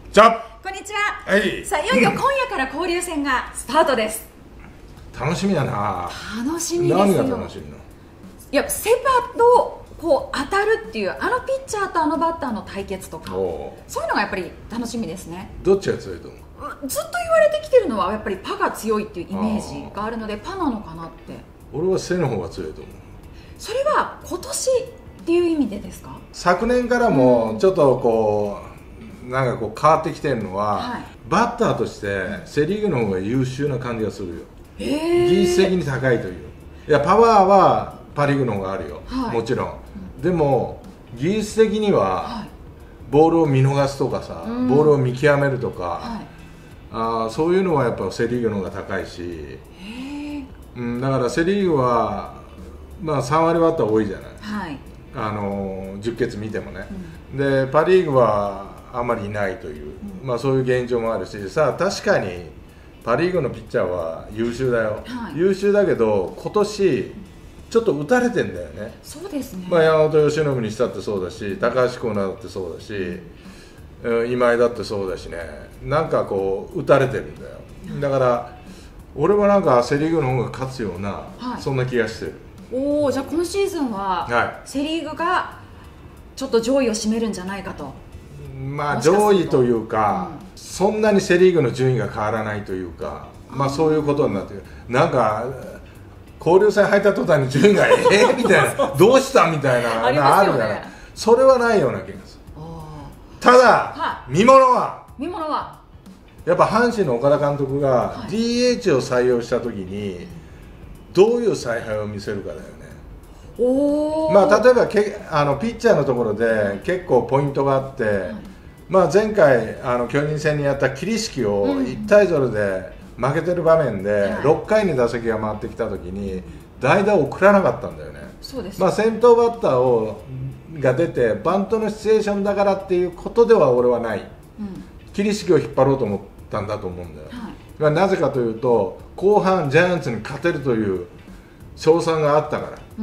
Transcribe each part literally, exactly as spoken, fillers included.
じゃこんにちは。 はい。 さあ、いよいよ今夜から交流戦がスタートです。 楽しみだな。 楽しみですよ。 何が楽しみなの？ いや、セ・パとこう当たるっていう、あのピッチャーとあのバッターの対決とか、そういうのがやっぱり楽しみですね。 どっちが強いと思う？ ずっと言われてきてるのはやっぱりパが強いっていうイメージがあるので、パなのかなって。 俺はセの方が強いと思う。 それは今年っていう意味でですか？ 昨年からもちょっとこうなんかこう変わってきてるのは、はい、バッターとしてセ・リーグの方が優秀な感じがするよ。技術的に高いという。いや、パワーはパ・リーグの方があるよ、はい、もちろん、うん、でも技術的には、はい、ボールを見逃すとかさ、うん、ボールを見極めるとか、はい、あそういうのはやっぱセ・リーグの方が高いし、うん、だからセ・リーグは、まあ、さん割バッター多いじゃない、はい、あのじゅっけつ見てもね、うん、でパ・リーグはあんまりいないという、うん、まあ、そういう現状もあるしさ、確かにパ・リーグのピッチャーは優秀だよ、はい、優秀だけど今年ちょっと打たれてんだよね。 そうですね、 まあ、山本由伸にしたってそうだし、高橋光成だってそうだし、うん、今井だってそうだしね、なんかこう打たれてるんだよ。だから俺はなんかセ・リーグの方が勝つような、はい、そんな気がしてる。 おお、じゃあ今シーズンは、はい、セ・リーグがちょっと上位を占めるんじゃないかと。 まあ上位というか、うん、そんなにセ・リーグの順位が変わらないというか、まあそういうことになってる。なんか交流戦入った途端に順位がええみたいなどうしたみたいなありますよね。あるから、 それはないような気がする。ただ、はい、見ものは見ものはやっぱ阪神の岡田監督が ディーエイチ を採用したときにどういう采配を見せるかだよね。お、まあ、例えばけあのピッチャーのところで結構ポイントがあって、はい、まあ、前回あの巨人戦にやった桐敷をいちたいゼロで負けてる場面でろっかいに打席が回ってきたときに代打を送らなかったんだよね。 そうです、 まあ、先頭バッターをが出てバントのシチュエーションだからっていうことでは俺はない、うん、桐敷を引っ張ろうと思ったんだと思うんだよ、はい、なぜかというと後半ジャイアンツに勝てるという勝算があったから、うん、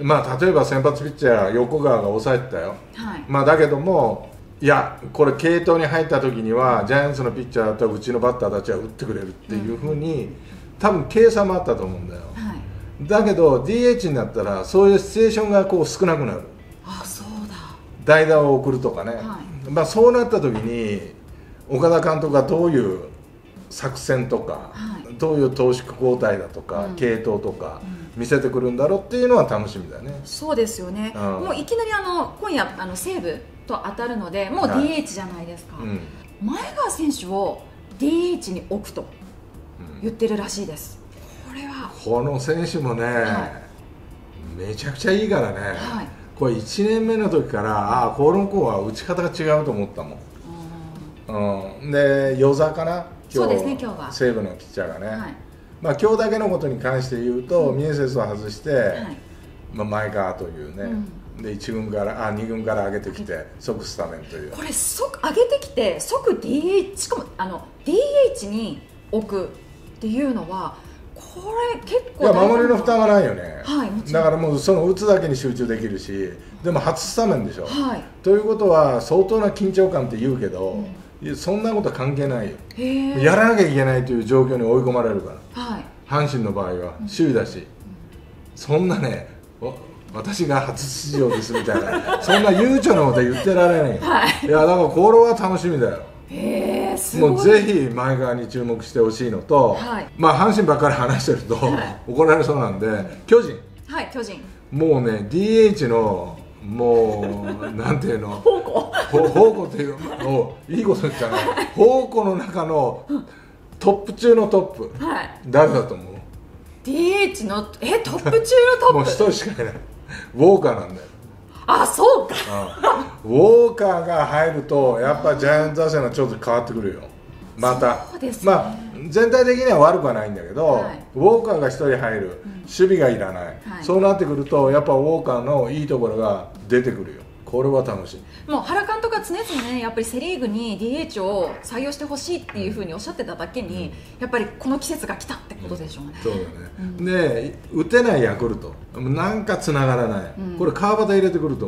まあ、例えば先発ピッチャー横川が抑えてたよ、はい、まあ、だけどもいやこれ継投に入った時にはジャイアンツのピッチャーだったらうちのバッターたちは打ってくれるっていうふうに、うん、多分計算もあったと思うんだよ、はい、だけど ディーエイチ になったらそういうシチュエーションがこう少なくなる。 あ、そうだ、 代打を送るとかね、はい、まあ、そうなった時に岡田監督がどういう作戦とか、はい、どういう投手交代だとか、うん、継投とか、うん、見せてくるんだろうっていうのは楽しみだよね。 そうですよね、うん、もういきなりあの今夜あの西武と当たるのでもう ディーエイチ じゃないですか、はい、うん、前川選手を ディーエイチ に置くと言ってるらしいです、うん、これはこの選手もね、はい、めちゃくちゃいいからね、はい、これいちねんめの時からああこの子は打ち方が違うと思ったもん、うん、で與座かな今日、そうですね、今日は西武のピッチャーがね、はい、まあ、今日だけのことに関して言うと、うん、ミエセスを外して、はい、まあ、前川というね、うん、でいち軍からあに軍から上げてきて即スタメンという、 これ即上げてきて即 ディーエイチ しかもあの ディーエイチ に置くっていうのはこれ結構いや守りの負担はないよね、はい、だからもうその打つだけに集中できるし、でも初スタメンでしょ、はい、ということは相当な緊張感って言うけど、うん、いやそんなことは関係ないよ。やらなきゃいけないという状況に追い込まれるから、はい、阪神の場合は首位だし、うん、そんなね私が初出場ですみたいなそんな悠長なこと言ってられない、はい、いやだからこれは楽しみだよ。 へー、すごい。 もうぜひ前川に注目してほしいのと、はい、まあ阪神ばっかり話してると、はい、怒られそうなんで、巨人、 はい、巨人もうね ディーエイチ のもうなんていうの宝庫宝庫っていうのいいこと言ったね宝庫の中のトップ中のトップ、はい、誰だと思う？ ディーエイチ のえトップ中のトップもう一人しかいない、ウォーカーなんだよ。 あ、そうか、 うん、ウォーカーが入るとやっぱジャイアンツ打線がちょっと変わってくるよまた。そうですね、まあ全体的には悪くはないんだけど、はい、ウォーカーがひとり入る、うん、守備がいらない、はい、そうなってくるとやっぱウォーカーのいいところが出てくるよ。これは楽しい。 もう原監督は常々ねやっぱりセ・リーグに ディーエイチ を採用してほしいっていうふうにおっしゃってただけに、うん、やっぱりこの季節が来たってことでしょうね、 うん、そうだね、うん、で打てないヤクルトなんかつながらない、うん、これ川端入れてくると思うよ。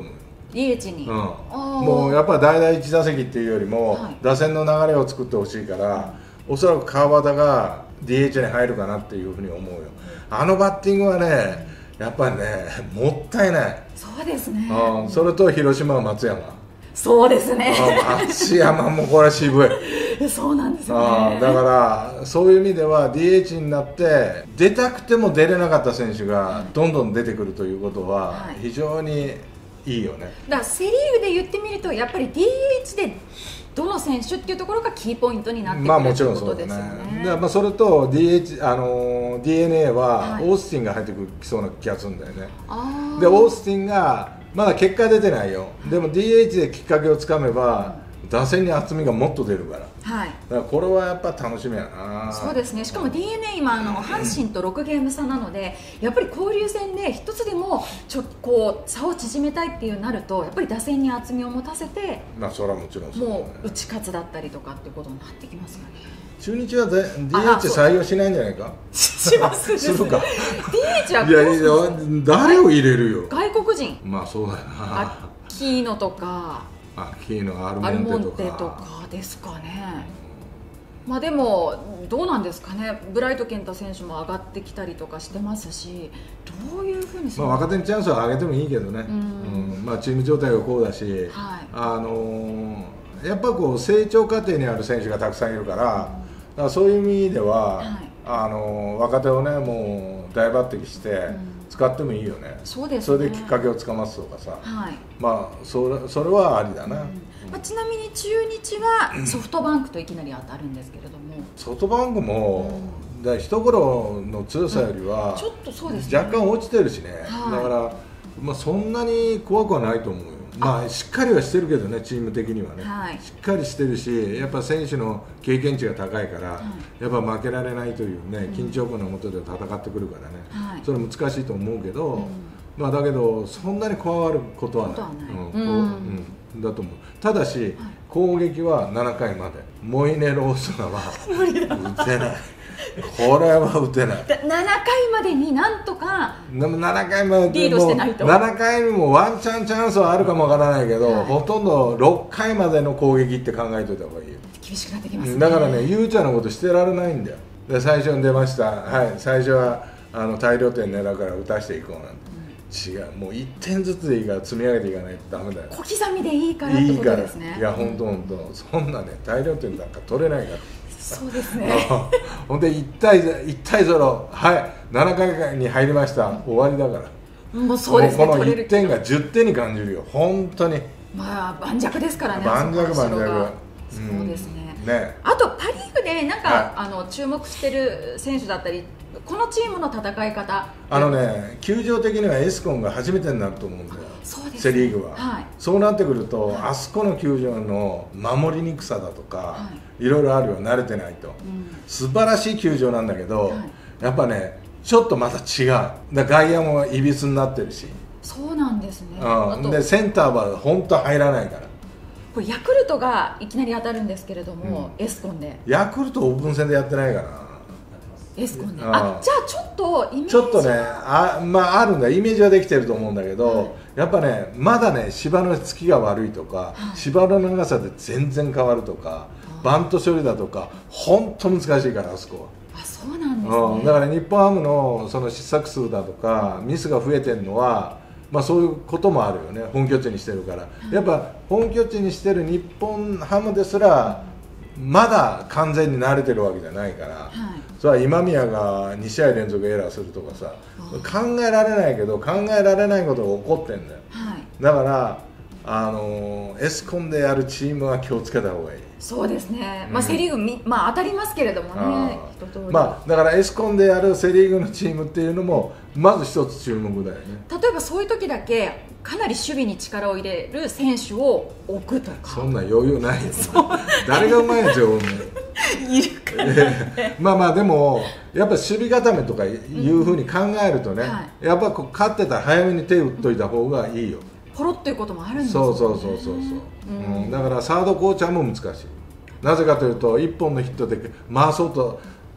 ディーエイチ に、 うん、もうやっぱり代々いち打席っていうよりも、はい、打線の流れを作ってほしいから、おそらく川端が ディーエイチ に入るかなっていうふうに思うよ。あのバッティングはね、やっぱりね、もったいない。 そうですね、 うん、それと広島は松山。 そうですね、 松山もこれは渋い。 そうなんですよね。 だからそういう意味では ディーエイチ になって出たくても出れなかった選手がどんどん出てくるということは非常にいいよね。 だからセ・リーグで言ってみるとやっぱり ディーエイチ でどの選手っていうところがキーポイントになってくるということですよね。 だからまあそれと ディーエイチ、あの ディーエヌエー はオースティンが入ってきそうな気がするんだよね。はい、でオースティンがまだ結果出てないよ。でも ディーエイチ できっかけをつかめば打線に厚みがもっと出るから、はい、だからこれはやっぱ楽しみやな。 そうですね。しかも ディーエヌエー 今あの阪神とろくゲーム差なので、やっぱり交流戦で一つでもちょこう差を縮めたいっていうなると、やっぱり打線に厚みを持たせて、 まあそれはもちろんそう、ね、 もう打ち勝つだったりとかっていうことになってきますよね。 中日は ディーエイチ 採用しないんじゃないか。 しますするか。 ディーエイチ はいやいや、誰を入れるよ。 外国人。 まあそうだよな。 アキーノとかアキーノ、アルモンテとかとかですかね。まあでもどうなんですかね。ブライト健太選手も上がってきたりとかしてますし、どういうふうにするのか。 まあ若手にチャンスは上げてもいいけどね。うんうん、まあチーム状態がこうだし、はい、あのー、やっぱこう成長過程にある選手がたくさんいるから。うんだからそういう意味では、はい、あの若手をねもう大抜擢して使ってもいいよね。うん、そうですね。それできっかけをつかますとかさ、はい、まあそれそれはありだな。うんまあ、ちなみに中日はソフトバンクといきなり当たるんですけれども、 ソフトバンクも、うん、だ一頃の強さよりは、うん、ちょっとそうですね、若干落ちてるしね。はい、だから、まあ、そんなに怖くはないと思うよ。まあ、しっかりはしてるけどね、チーム的にはね、はい、しっかりしてるし、やっぱ選手の経験値が高いから、はい、やっぱ負けられないというね、緊張感のもとで戦ってくるからね、はい、それは難しいと思うけど、うん、まあだけど、そんなに怖がることはない、だと思う。ただし、はい、攻撃はななかいまで、モイネロ・オスナは打てない。これは打てない。 ななかいまでになんとかななかいまでリードしてないと。 ななかいにもワンチャンチャンスはあるかもわからないけど、はい、ほとんどろっかいまでの攻撃って考えておいた方がいいよ。 厳しくなってきますね。 だからね、ゆうちゃんのことしてられないんだよ。で最初に出ました、はい、最初はあの大量点狙うから打たしていこうなんて、うん、違う、もういってんずつでいいから積み上げていかないとダメだよ。 小刻みでいいからってことですね。 いいから、いや本当本当、そんなね大量点なんか取れないから。 そうですね。 ほんでいちたいゼロ、はい、ななかいに入りました、終わりだから。 もうそうですね。 このいってんがじゅってんに感じるよ、本当に。 まあ盤石ですからね。 盤石盤石。 そうですね。ね。あとパリーグでなんか、はい、あの注目してる選手だったり、このチームの戦い方。 あのね、球場的にはエスコンが初めてになると思うんだよ。そうですね、セ・リーグは、はい、そうなってくると、はい、あそこの球場の守りにくさだとか、はい、いろいろあるよ、慣れてないと、うん、素晴らしい球場なんだけど、はい、やっぱねちょっとまた違う。だ外野もいびつになってるし。 そうなんですね。 うん、でセンターは本当入らないから。 これヤクルトがいきなり当たるんですけれども、うん、エスコンで。 ヤクルトオープン戦でやってないかな。 エスコンで。あ、じゃあちょっとイメージちょっとね、あ、まああるんだ、イメージはできてると思うんだけど、はい、やっぱねまだね芝のつきが悪いとか、はい、芝の長さで全然変わるとか、バント処理だとか本当難しいからあそこは。 あ、そうなんですね。 うん、だから日本ハムのその失策数だとか、うん、ミスが増えてるのは、まあそういうこともあるよね。本拠地にしてるから、うん、やっぱ本拠地にしてる日本ハムですらまだ完全に慣れてるわけじゃないから、はい、それは今宮がにしあい連続エラーするとかさ、考えられないけど考えられないことが起こってんだよ、はい、だからあのー、エスコンでやるチームは気をつけた方がいい。 そうですね、まあ、セ・リーグみ、まあ、当たりますけれどもね、 一通り、まあ、だからエスコンでやるセ・リーグのチームっていうのもまず一つ注目だよね。 例えばそういう時だけかなり守備に力を入れる選手を置くとか。 そんな余裕ないよ誰がうまいんですよいるからねまあまあでもやっぱ守備固めとかいうふうに考えるとね、うんはい、やっぱこう勝ってたら早めに手を打っといた方がいいよ。 ポロっていうこともあるんですよね。 そうそうそうそうそう、うんうん、だからサードコーチャーも難しい。なぜかというといっぽんのヒットで回そうと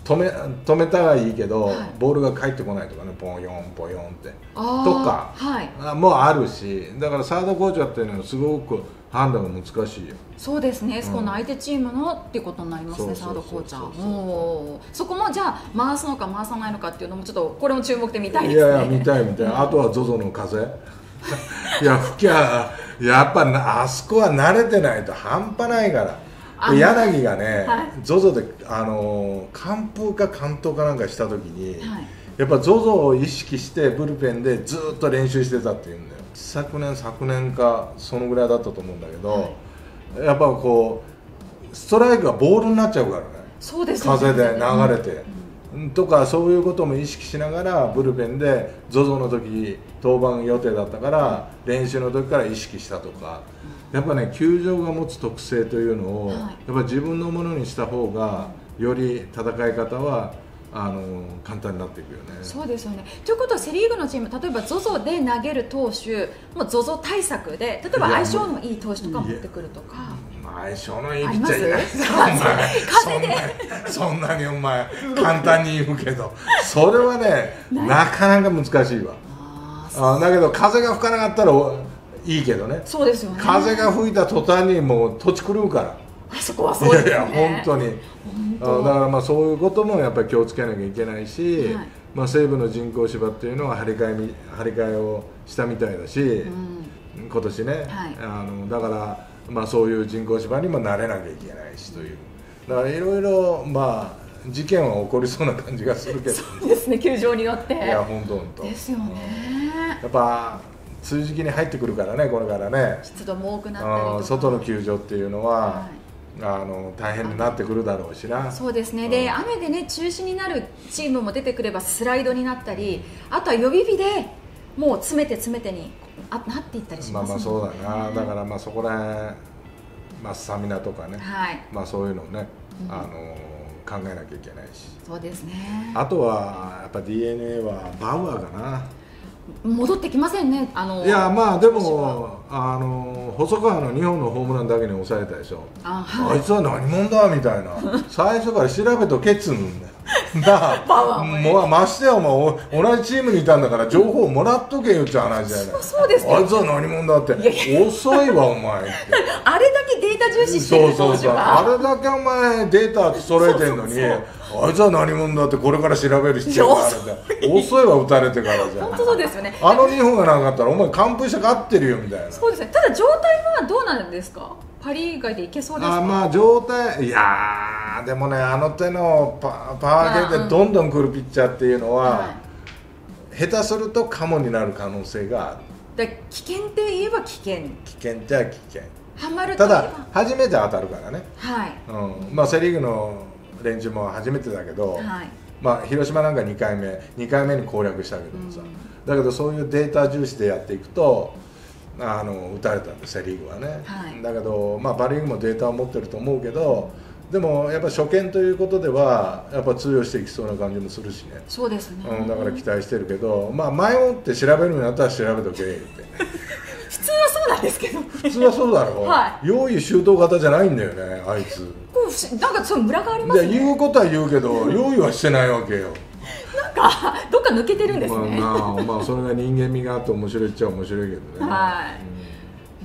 止め止めたはいいけど、はい、ボールが返ってこないとかね、ポンヨンポヨンってとか、はい、もうあるし、だからサードコーチャーっていうのはすごく判断が難しいよ。 そうですね、うん、この相手チームのっていうことになりますね、サードコーチャー。そこもじゃあ回すのか回さないのかっていうのもちょっとこれも注目で見たいですね。 いやいや見たい見たい、うん、あとは ゾゾ の風いや吹きゃやっぱあそこは慣れてないと半端ないから。柳がね、はい、ゾゾ であの完封か完投かなんかした時に、はい、やっぱ ゾゾ を意識してブルペンでずっと練習してたっていうんだよ。昨年昨年かそのぐらいだったと思うんだけど、はい、やっぱこうストライクがボールになっちゃうからね。 そうですね、 風で流れて、うん、とかそういうことも意識しながらブルペンで ゾゾ の時登板予定だったから練習の時から意識したとか、やっぱね球場が持つ特性というのを、はい、やっぱ自分のものにした方がより戦い方はあの簡単になっていくよね。 そうですよね。ということはセ・リーグのチーム、例えば ゾゾ で投げる投手も ゾゾ 対策で、例えば相性のいい投手とか持ってくるとか。 相性のいいピッチャーいない。そんなそんなにお前簡単に言うけど、それはねなかなか難しいわ。あだけど風が吹かなかったらいいけどね。 そうですよね。 風が吹いた途端にもう土地狂うから。 あそこはそうですね。 いやいや本当に。あだからまあそういうこともやっぱり気をつけなきゃいけないし、はい、まあ西部の人工芝っていうのは張り替えみ張り替えをしたみたいだし、うん、今年ね、はい、あのだからまあそういう人工芝にも慣れなきゃいけないしという。だからいろいろまあ事件は起こりそうな感じがするけど。 そうですね、球場によって。いや本当本当。 ですよね。 やっぱ梅雨時期に入ってくるからね、これからね。 湿度も多くなったりとか。 外の球場っていうのは、はい、あの大変になってくるだろうしな。 そうですね。で、雨でね中止になるチームも出てくればスライドになったり、あとは予備日でもう詰めて詰めてにあなっていったりしますもんね。まあまあそうだな。だからまあそこら辺、まあスタミナとかね、はい、まあそういうのをね、うん、あの考えなきゃいけないし。 そうですね。 あとはやっぱ ディーエヌエー はバウアーかな。 戻ってきませんね。あのいやまあでもあの細川のにほんのホームランだけに抑えたでしょ。 あ,、はい、あいつは何者だみたいな最初から調べとけっつうんだよだもうましてやお前同じチームにいたんだから情報をもらっとけよって話じゃない。 そうそうですね。 あいつは何者だって。いやいや遅いわお前ってあれだけデータ重視してる当時はあれだけお前データ揃えてんのにそうそうそうあいつは何者だってこれから調べる必要があるんだ。遅いわ打たれてからじゃん。 本当そうですよね。 あのにほんがなかったらお前完封して勝ってるよみたいな。 そうですね。ただ状態はどうなんですか。パリ以外でいけそうですか。 あまあ状態いやーでもねあの手の パ, パワー系でどんどん来るピッチャーっていうのは、はい、下手するとカモになる可能性がある。 だ危険って言えば危険。 危険っちゃ危険。 ハマるとただ初めて当たるからね。 はい。 うんまあセリーグの連中も初めてだけど、はい、まあ広島なんかにかいめにかいめに攻略したけどもさ、うん、だけどそういうデータ重視でやっていくとあの打たれたんでセ・リーグはね、はい、だけど、まあ、パ・リーグもデータを持ってると思うけどでもやっぱ初見ということではやっぱ通用していきそうな感じもするしね。 そうですね、 うん、だから期待してるけど、まあ、前もって調べるようになったら調べとけって普通はそうなんですけど、ね、 普通はそうだろう、はい、用意周到型じゃないんだよねあいつ。 こうなんかそうムラがありますね。 言うことは言うけど用意はしてないわけよなんかどっか抜けてるんですね。 まあ、まあそれが人間味があって面白いっちゃ面白いけどね。 はい、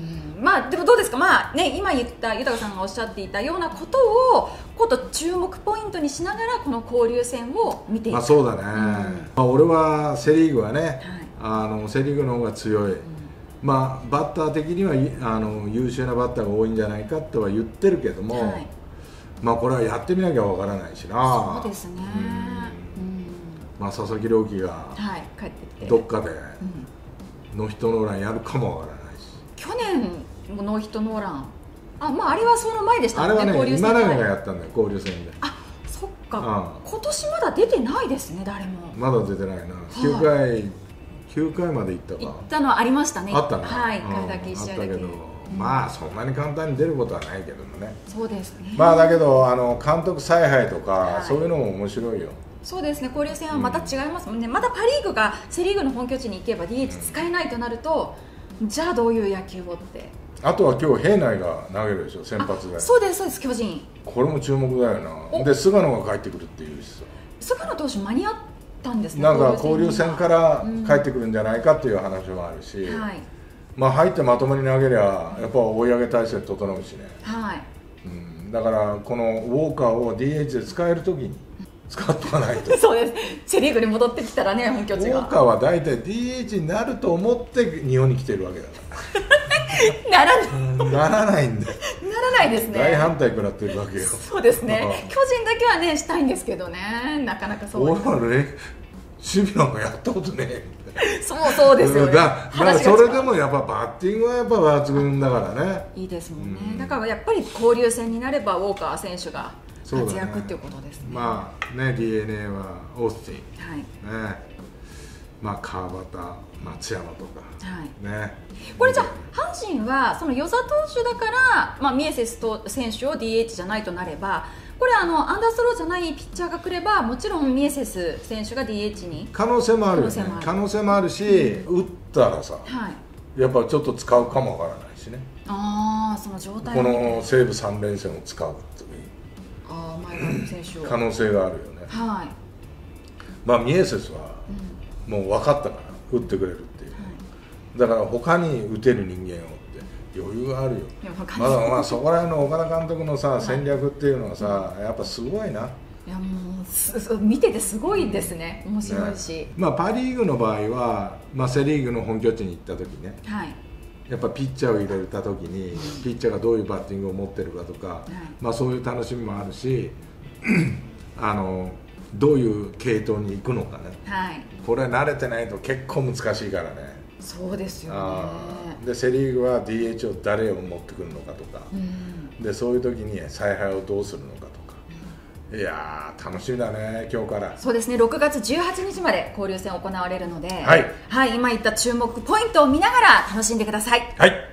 うん、まあでもどうですか。まあね今言った豊さんがおっしゃっていたようなことをこと注目ポイントにしながらこの交流戦を見ていく。 まあそうだね、うんまあ、俺はセ・リーグはね、はい、あのセ・リーグの方が強い、うん、まあバッター的にはあの優秀なバッターが多いんじゃないかとは言ってるけども、はい、まあこれはやってみなきゃわからないしな。 そうですね、うんまあ、佐々木朗希がどっかでノーヒットノーランやるかもわからないし、 去年もノーヒットノーラン あ,、まあ、あれはその前でしたね。あれはね今永がやったんだよ交流戦で。 あそっか、うん、今年まだ出てないですね誰も。まだ出てないな、きゅうかいきゅうかいまで行ったか。 行ったのはありましたね。 あったね。 はい、いっかいだけ、いち試合だけ。あったけど、 うん、まあそんなに簡単に出ることはないけどもね。 そうですね。 まあだけどあの監督采配とか、はい、そういうのも面白いよ。 そうですね。交流戦はまた違いますもんね、うん、またパ・リーグがセ・リーグの本拠地に行けば ディーエイチ 使えないとなると、うん、じゃあどういう野球をってあとは今日平内が投げるでしょ、先発で。 そうですそうです、巨人。 これも注目だよな。で菅野が帰ってくるっていうしさ、 菅野投手間に合ったんですね。 なんか交流戦から帰ってくるんじゃないかっていう話もあるし、 うんはい、 まあ入ってまともに投げりゃやっぱ追い上げ体制整うしね、 はいうん、だからこのウォーカーを ディーエイチ で使えるときに使っとかないとそうです、セ・リーグに戻ってきたらね、本拠地がウォーカーは大体 ディーエイチ になると思って日本に来てるわけだからならない、 うん、ならないんだよならないですね。 大反対食らってるわけよ。 そうですね、巨人だけはねしたいんですけどね、なかなかそう俺はね守備なんかやったことねえみたいな。 そうそうですよね。 だからそれでもやっぱバッティングはやっぱ抜群だからね。 いいですもんね、 うん、 だからやっぱり交流戦になればウォーカー選手が活躍っていうことですね。 まあね ディーエヌエー はオースティン、 はいね、まあ川端、松山とか、 はいね、 これじゃあ阪神はその與座投手だから、まあ、ミエセス選手を ディーエイチ じゃないとなれば、これあのアンダースローじゃないピッチャーが来ればもちろんミエセス選手が ディーエイチ に可能性もあるよね。可能性もあるし、うん、打ったらさ、はい、やっぱちょっと使うかもわからないしね。 ああ、その状態この西武さん連戦を使うっていう、 ああ、前の選手を可能性があるよね。 はい。 まあミエセスはもう分かったから打ってくれるっていう、はい、だから他に打てる人間をって余裕があるよ。まだまあそこら辺の岡田監督のさ、はい、戦略っていうのはさ、やっぱすごいな。 いやもうす見ててすごいですね、面白いし、ね、 まあ、パ・リーグの場合は、まあ、セ・リーグの本拠地に行った時ね、 はい、 やっぱピッチャーを入れた時に、うん、ピッチャーがどういうバッティングを持ってるかとか、はい、まあ、そういう楽しみもあるしあのどういう系統に行くのかね、はい、これ慣れてないと結構難しいからね。そうですよね。でセ・リーグは ディーエイチ を誰を持ってくるのかとか、うん、でそういう時に采配をどうするのかとか、うん、いやー楽しみだね、今日から。 そうですね、ろくがつじゅうはちにちまで交流戦行われるので、 はい、 はい、今言った注目ポイントを見ながら楽しんでください。 はい。